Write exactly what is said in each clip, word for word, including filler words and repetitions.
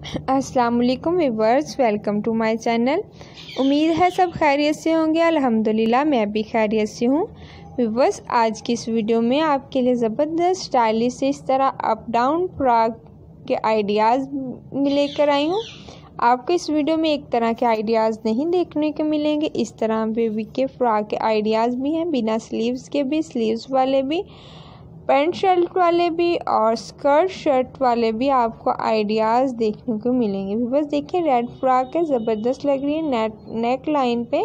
अस्सलाम वालेकुम viewers, welcome to my channel. उम्मीद है सब खैरियत से होंगे। अल्हम्दुलिल्लाह मैं भी खैरियत से हूँ। व्यूअर्स, आज की इस वीडियो में आपके लिए ज़बरदस्त स्टाइलिश से इस तरह अप डाउन फ्रॉक के आइडियाज़ लेकर आई हूँ। आपको इस वीडियो में एक तरह के आइडियाज़ नहीं देखने को मिलेंगे, इस तरह बेबी के फ्रॉक के आइडियाज़ भी हैं, बिना स्लीव्स के भी, स्लीव्स वाले भी, पैंट शर्ट वाले भी और स्कर्ट शर्ट वाले भी आपको आइडियाज़ देखने को मिलेंगे। बस देखिए, रेड फ्रॉक है, ज़बरदस्त लग रही है। नेट नेक लाइन पे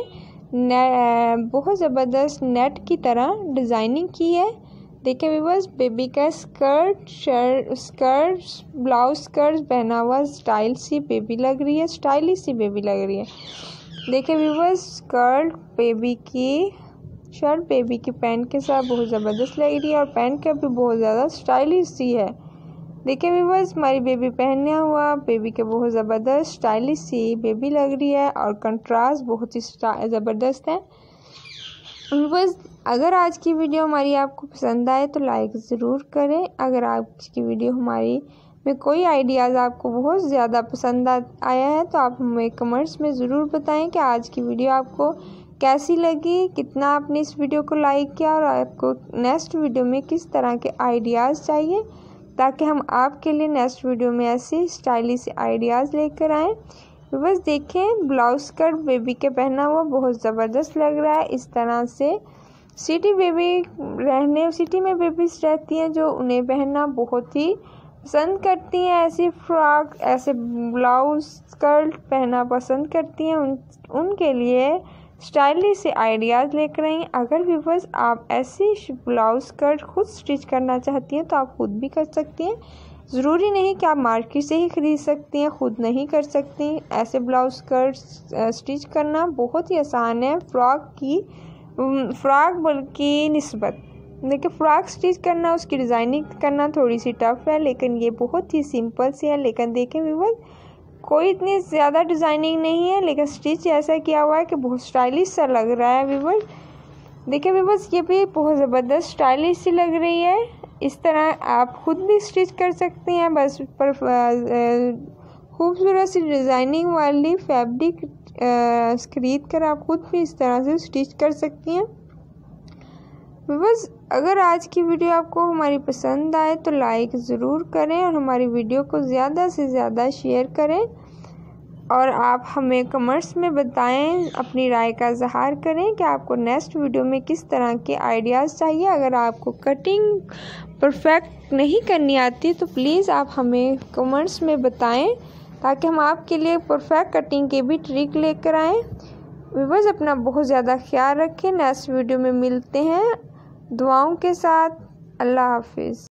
ने, बहुत ज़बरदस्त नेट की तरह डिज़ाइनिंग की है। देखिए बस बेबी का skirt shirt skirt blouse skirt पहना हुआ स्टाइल सी बेबी लग रही है, स्टाइलिश सी बेबी लग रही है। देखिए बस स्कर्ट बेबी की शर्ट बेबी की पैंट के साथ बहुत ज़बरदस्त लग रही है और पैंट का भी बहुत ज़्यादा स्टाइलिश सी है। देखिए व्यूअर्स, हमारी बेबी पहने हुआ बेबी के बहुत ज़बरदस्त स्टाइलिश सी बेबी लग रही है और कंट्रास्ट बहुत ही ज़बरदस्त है। व्यूअर्स, अगर आज की वीडियो हमारी आपको पसंद आए तो लाइक ज़रूर करें। अगर आज की वीडियो हमारी में कोई आइडियाज़ आपको बहुत ज़्यादा पसंद आया है तो आप हमें कमेंट्स में ज़रूर बताएं कि आज की वीडियो आपको कैसी लगी, कितना आपने इस वीडियो को लाइक किया और आपको नेक्स्ट वीडियो में किस तरह के आइडियाज़ चाहिए, ताकि हम आपके लिए नेक्स्ट वीडियो में ऐसे स्टाइलिश आइडियाज़ लेकर आएँ। बस देखें, ब्लाउज स्कर्ट बेबी के पहना हुआ बहुत ज़बरदस्त लग रहा है। इस तरह से सिटी बेबी रहने सिटी में बेबीज रहती हैं जो उन्हें पहनना बहुत ही पसंद करती हैं, ऐसी फ्रॉक ऐसे ब्लाउज स्कर्ट पहनना पसंद करती हैं। उन उनके लिए स्टाइलिश से आइडियाज़ लेकर आई। अगर भी बस आप ऐसी ब्लाउज स्कर्ट खुद स्टिच करना चाहती हैं तो आप खुद भी कर सकती हैं। ज़रूरी नहीं कि आप मार्केट से ही ख़रीद सकती हैं, खुद नहीं कर सकती। ऐसे ब्लाउज स्कर्ट स्टिच करना बहुत ही आसान है फ्रॉक की फ्रॉक बल्कि निस्बत। देखिए, फ्रॉक स्टिच करना, उसकी डिज़ाइनिंग करना थोड़ी सी टफ है, लेकिन ये बहुत ही सिंपल सी है। लेकिन देखें व्यूअर्स, कोई इतनी ज़्यादा डिज़ाइनिंग नहीं है, लेकिन स्टिच ऐसा किया हुआ है कि बहुत स्टाइलिश सा लग रहा है व्यूअर्स। देखिए व्यूअर्स, ये भी बहुत ज़बरदस्त स्टाइलिश सी लग रही है। इस तरह आप खुद भी स्टिच कर सकती हैं। बस पर खूबसूरत सी डिज़ाइनिंग वाली फैब्रिक खरीद कर आप खुद भी इस तरह से स्टिच कर सकती हैं। बस अगर आज की वीडियो आपको हमारी पसंद आए तो लाइक ज़रूर करें और हमारी वीडियो को ज़्यादा से ज़्यादा शेयर करें और आप हमें कमेंट्स में बताएं, अपनी राय का इज़हार करें कि आपको नेक्स्ट वीडियो में किस तरह के आइडियाज़ चाहिए। अगर आपको कटिंग परफेक्ट नहीं करनी आती तो प्लीज़ आप हमें कमेंट्स में बताएं, ताकि हम आपके लिए परफेक्ट कटिंग के भी ट्रिक लेकर आएँ। व्यूअर्स, अपना बहुत ज़्यादा ख्याल रखें। नेक्स्ट वीडियो में मिलते हैं दुआओं के साथ। अल्लाह हाफिज़।